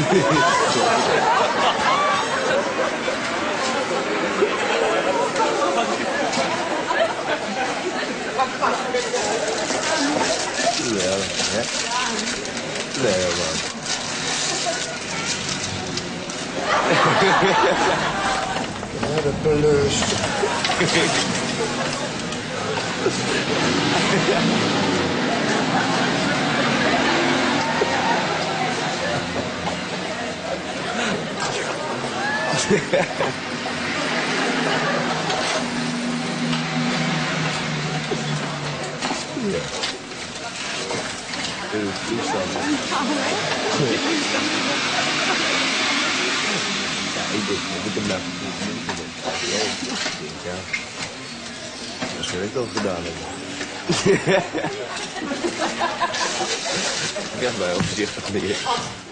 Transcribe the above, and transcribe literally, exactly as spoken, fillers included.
Leren, hè? Leren, man. Ja, de pelus. Ja. Dit is toestand. Ja, ik denk, ik moet hem nou doen. Ja. Waarschijnlijk al gedaan hebben. Ik krijg mij opzichtig neer.